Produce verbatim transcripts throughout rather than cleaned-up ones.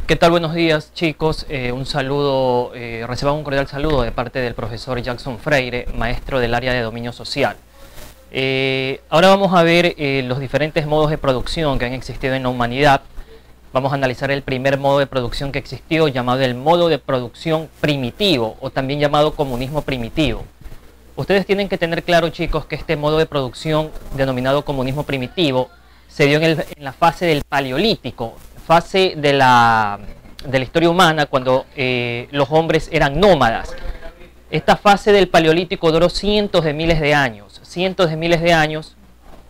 ¿Qué tal? Buenos días, chicos. Eh, un saludo, eh, recibamos un cordial saludo de parte del profesor Jackson Freire, maestro del área de dominio social. Eh, ahora vamos a ver eh, los diferentes modos de producción que han existido en la humanidad. Vamos a analizar el primer modo de producción que existió, llamado el modo de producción primitivo, o también llamado comunismo primitivo. Ustedes tienen que tener claro, chicos, que este modo de producción, denominado comunismo primitivo, se dio en, el, en la fase del Paleolítico, fase de la, de la historia humana, cuando eh, los hombres eran nómadas. Esta fase del Paleolítico duró cientos de miles de años, cientos de miles de años.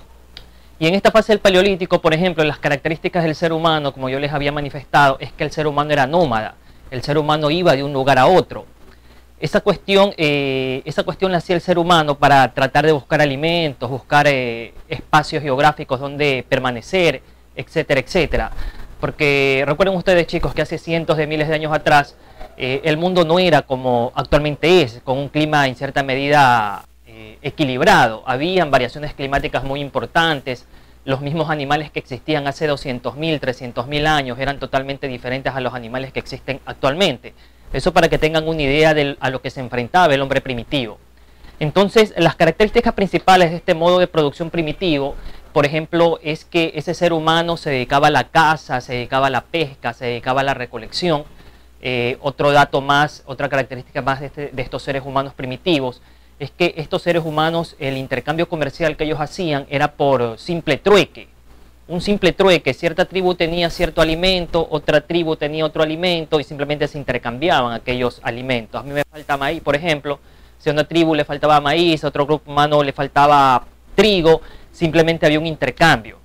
Y en esta fase del Paleolítico, por ejemplo, las características del ser humano, como yo les había manifestado, es que el ser humano era nómada. El ser humano iba de un lugar a otro. Esa cuestión, eh, esa cuestión la hacía el ser humano para tratar de buscar alimentos, buscar eh, espacios geográficos donde permanecer, etcétera, etcétera. Porque recuerden ustedes, chicos, que hace cientos de miles de años atrás eh, el mundo no era como actualmente es, con un clima en cierta medida eh, equilibrado. Habían variaciones climáticas muy importantes. Los mismos animales que existían hace doscientos mil, trescientos mil años eran totalmente diferentes a los animales que existen actualmente. Eso para que tengan una idea de a lo que se enfrentaba el hombre primitivo. Entonces, las características principales de este modo de producción primitivo, por ejemplo, es que ese ser humano se dedicaba a la caza, se dedicaba a la pesca, se dedicaba a la recolección. Eh, otro dato más, otra característica más de, este, de estos seres humanos primitivos, es que estos seres humanos, el intercambio comercial que ellos hacían era por simple trueque. Un simple trueque, cierta tribu tenía cierto alimento, otra tribu tenía otro alimento y simplemente se intercambiaban aquellos alimentos. A mí me falta maíz, por ejemplo, si a una tribu le faltaba maíz, a otro grupo humano le faltaba trigo, simplemente había un intercambio.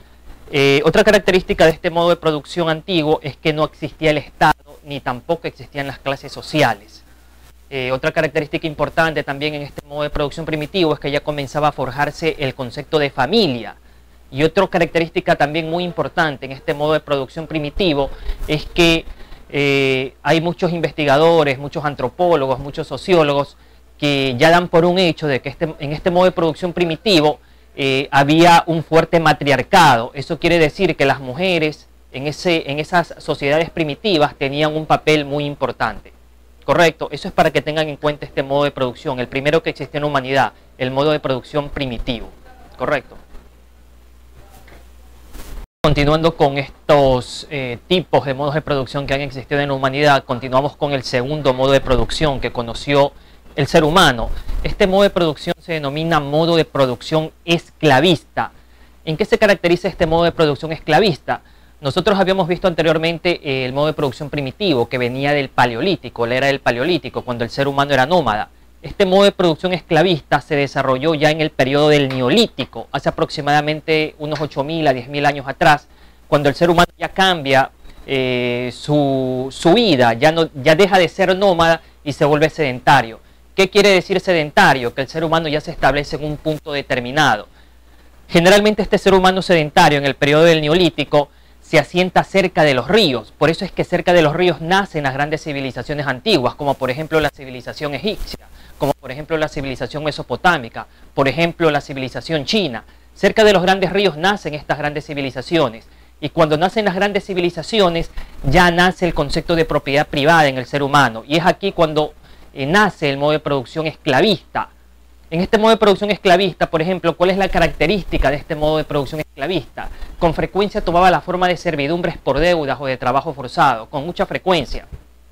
Eh, otra característica de este modo de producción antiguo es que no existía el Estado, ni tampoco existían las clases sociales. Eh, otra característica importante también en este modo de producción primitivo es que ya comenzaba a forjarse el concepto de familia. Y otra característica también muy importante en este modo de producción primitivo es que eh, hay muchos investigadores, muchos antropólogos, muchos sociólogos que ya dan por un hecho de que este, en este modo de producción primitivo eh, había un fuerte matriarcado. Eso quiere decir que las mujeres en, ese, en esas sociedades primitivas tenían un papel muy importante. Correcto, eso es para que tengan en cuenta este modo de producción, el primero que existió en la humanidad, el modo de producción primitivo. Correcto. Continuando con estos eh, tipos de modos de producción que han existido en la humanidad, continuamos con el segundo modo de producción que conoció el ser humano. Este modo de producción se denomina modo de producción esclavista. ¿En qué se caracteriza este modo de producción esclavista? Nosotros habíamos visto anteriormente eh, el modo de producción primitivo que venía del Paleolítico, la era del Paleolítico, cuando el ser humano era nómada. Este modo de producción esclavista se desarrolló ya en el periodo del Neolítico, hace aproximadamente unos ocho mil a diez mil años atrás, cuando el ser humano ya cambia eh, su, su vida, ya, no, ya deja de ser nómada y se vuelve sedentario. ¿Qué quiere decir sedentario? Que el ser humano ya se establece en un punto determinado. Generalmente este ser humano sedentario en el periodo del Neolítico se asienta cerca de los ríos, por eso es que cerca de los ríos nacen las grandes civilizaciones antiguas, como por ejemplo la civilización egipcia, como por ejemplo la civilización mesopotámica, por ejemplo la civilización china. Cerca de los grandes ríos nacen estas grandes civilizaciones, y cuando nacen las grandes civilizaciones ya nace el concepto de propiedad privada en el ser humano, y es aquí cuando eh, nace el modo de producción esclavista. En este modo de producción esclavista, por ejemplo, ¿cuál es la característica de este modo de producción esclavista? Con frecuencia tomaba la forma de servidumbres por deudas o de trabajo forzado, con mucha frecuencia.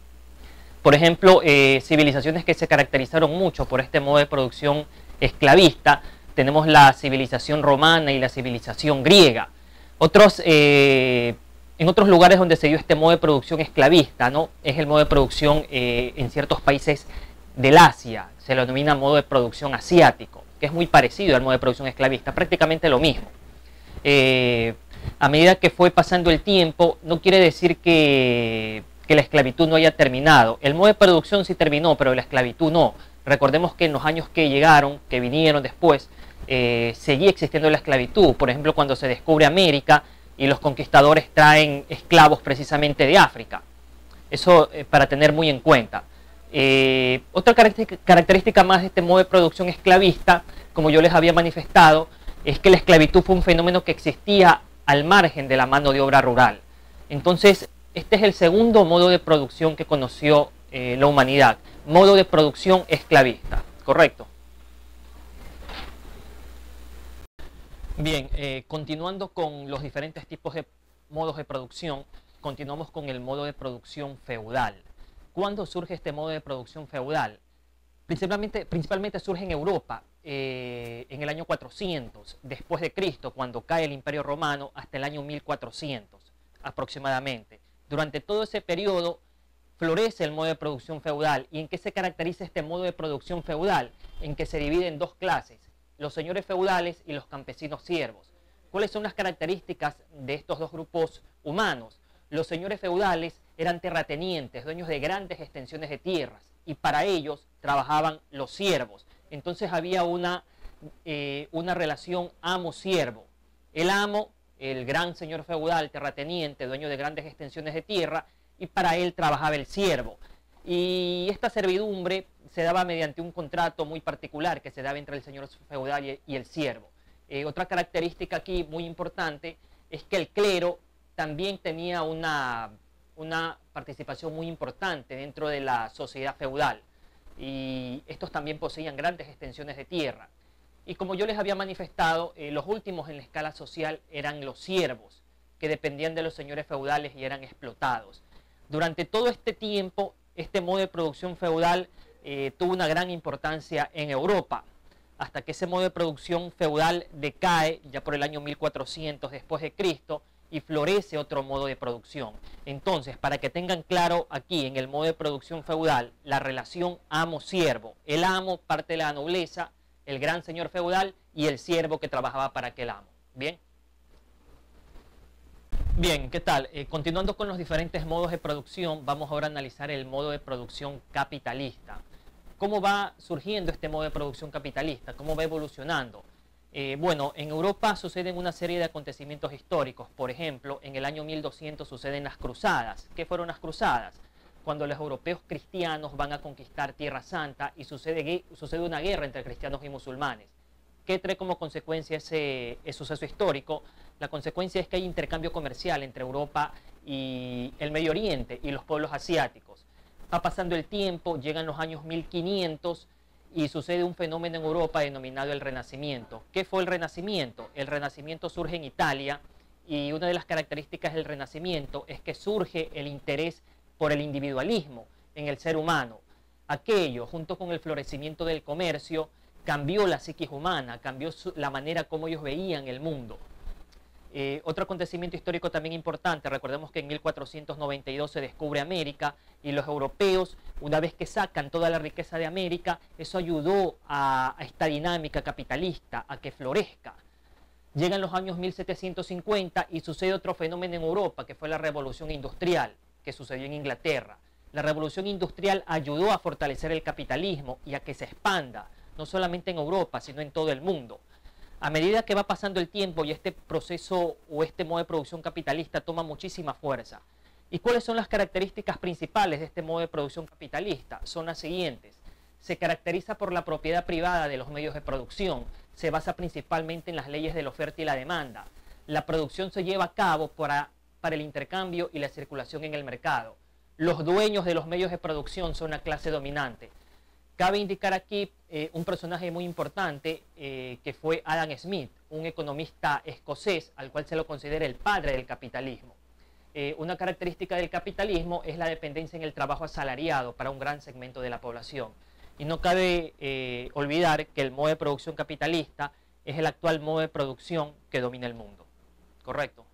Por ejemplo, eh, civilizaciones que se caracterizaron mucho por este modo de producción esclavista, tenemos la civilización romana y la civilización griega. Otros, eh, en otros lugares donde se dio este modo de producción esclavista, ¿no? Es el modo de producción eh, en ciertos países del Asia, se lo denomina modo de producción asiático, que es muy parecido al modo de producción esclavista, prácticamente lo mismo. Eh, a medida que fue pasando el tiempo, no quiere decir que, que la esclavitud no haya terminado. El modo de producción sí terminó, pero la esclavitud no. Recordemos que en los años que llegaron, que vinieron después, eh, seguía existiendo la esclavitud. Por ejemplo, cuando se descubre América y los conquistadores traen esclavos precisamente de África. Eso eh, para tener muy en cuenta. Eh, otra característica más de este modo de producción esclavista, como yo les había manifestado, es que la esclavitud fue un fenómeno que existía al margen de la mano de obra rural. Entonces, Este es el segundo modo de producción que conoció eh, la humanidad, modo de producción esclavista, ¿correcto? Bien, eh, continuando con los diferentes tipos de modos de producción, continuamos con el modo de producción feudal. ¿Cuándo surge este modo de producción feudal? Principalmente, principalmente surge en Europa, eh, en el año cuatrocientos después de Cristo, cuando cae el Imperio Romano, hasta el año mil cuatrocientos aproximadamente. Durante todo ese periodo florece el modo de producción feudal. ¿Y en qué se caracteriza este modo de producción feudal? En que se divide en dos clases, los señores feudales y los campesinos siervos. ¿Cuáles son las características de estos dos grupos humanos? Los señores feudales eran terratenientes, dueños de grandes extensiones de tierras, y para ellos trabajaban los siervos. Entonces había una, eh, una relación amo-siervo. El amo, el gran señor feudal, terrateniente, dueño de grandes extensiones de tierra, y para él trabajaba el siervo. Y esta servidumbre se daba mediante un contrato muy particular que se daba entre el señor feudal y el siervo. Eh, otra característica aquí muy importante es que el clero también tenía una, una participación muy importante dentro de la sociedad feudal, y estos también poseían grandes extensiones de tierra. Y como yo les había manifestado, eh, los últimos en la escala social eran los siervos, que dependían de los señores feudales y eran explotados. Durante todo este tiempo, este modo de producción feudal eh, tuvo una gran importancia en Europa, hasta que ese modo de producción feudal decae ya por el año mil cuatrocientos después de Cristo, y florece otro modo de producción. Entonces, para que tengan claro aquí en el modo de producción feudal, la relación amo-siervo. El amo, parte de la nobleza, el gran señor feudal, y el siervo que trabajaba para aquel amo. ¿Bien? Bien, ¿qué tal? Eh, continuando con los diferentes modos de producción, vamos ahora a analizar el modo de producción capitalista. ¿Cómo va surgiendo este modo de producción capitalista? ¿Cómo va evolucionando? Eh, bueno, en Europa suceden una serie de acontecimientos históricos. Por ejemplo, en el año mil doscientos suceden las cruzadas. ¿Qué fueron las cruzadas? Cuando los europeos cristianos van a conquistar Tierra Santa y sucede, sucede una guerra entre cristianos y musulmanes. ¿Qué trae como consecuencia ese, ese suceso histórico? La consecuencia es que hay intercambio comercial entre Europa y el Medio Oriente y los pueblos asiáticos. Va pasando el tiempo, llegan los años mil quinientos y sucede un fenómeno en Europa denominado el Renacimiento. ¿Qué fue el Renacimiento? El Renacimiento surge en Italia, y una de las características del Renacimiento es que surge el interés por el individualismo en el ser humano. Aquello, junto con el florecimiento del comercio, cambió la psiquis humana, cambió su, la manera como ellos veían el mundo. Eh, otro acontecimiento histórico también importante, recordemos que en mil cuatrocientos noventa y dos se descubre América, y los europeos, una vez que sacan toda la riqueza de América, eso ayudó a, a esta dinámica capitalista a que florezca. Llegan los años mil setecientos cincuenta y sucede otro fenómeno en Europa, que fue la revolución industrial, que sucedió en Inglaterra. La revolución industrial ayudó a fortalecer el capitalismo y a que se expanda, no solamente en Europa, sino en todo el mundo. A medida que va pasando el tiempo y este proceso o este modo de producción capitalista toma muchísima fuerza. ¿Y cuáles son las características principales de este modo de producción capitalista? Son las siguientes. Se caracteriza por la propiedad privada de los medios de producción. Se basa principalmente en las leyes de la oferta y la demanda. La producción se lleva a cabo para, para el intercambio y la circulación en el mercado. Los dueños de los medios de producción son la clase dominante. Cabe indicar aquí eh, un personaje muy importante eh, que fue Adam Smith, un economista escocés al cual se lo considera el padre del capitalismo. Eh, una característica del capitalismo es la dependencia en el trabajo asalariado para un gran segmento de la población. Y no cabe eh, olvidar que el modo de producción capitalista es el actual modo de producción que domina el mundo. ¿Correcto?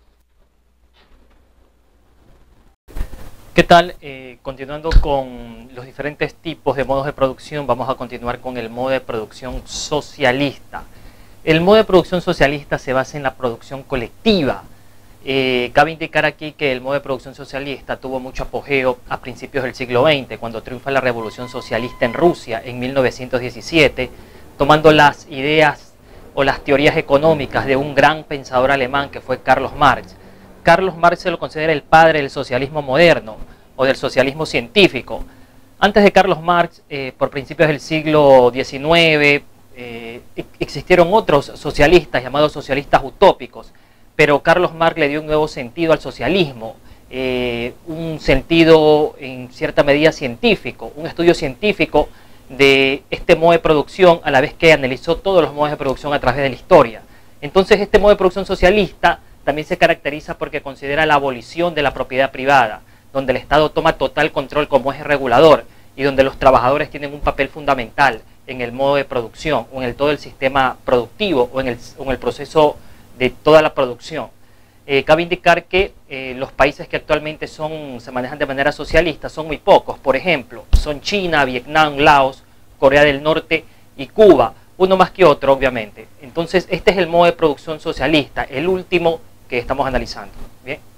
¿Qué tal? Eh, continuando con los diferentes tipos de modos de producción, vamos a continuar con el modo de producción socialista. El modo de producción socialista se basa en la producción colectiva. Eh, cabe indicar aquí que el modo de producción socialista tuvo mucho apogeo a principios del siglo veinte, cuando triunfa la revolución socialista en Rusia en mil novecientos diecisiete, tomando las ideas o las teorías económicas de un gran pensador alemán que fue Carlos Marx. Carlos Marx se lo considera el padre del socialismo moderno o del socialismo científico. Antes de Carlos Marx, eh, por principios del siglo diecinueve, eh, existieron otros socialistas llamados socialistas utópicos, pero Carlos Marx le dio un nuevo sentido al socialismo, eh, un sentido en cierta medida científico, un estudio científico de este modo de producción, a la vez que analizó todos los modos de producción a través de la historia. Entonces este modo de producción socialista también se caracteriza porque considera la abolición de la propiedad privada, donde el Estado toma total control como eje regulador y donde los trabajadores tienen un papel fundamental en el modo de producción o en el, todo el sistema productivo o en el, o en el proceso de toda la producción. Eh, cabe indicar que eh, los países que actualmente son, se manejan de manera socialista son muy pocos. Por ejemplo, son China, Vietnam, Laos, Corea del Norte y Cuba, uno más que otro obviamente. Entonces este es el modo de producción socialista, el último que estamos analizando. Bien.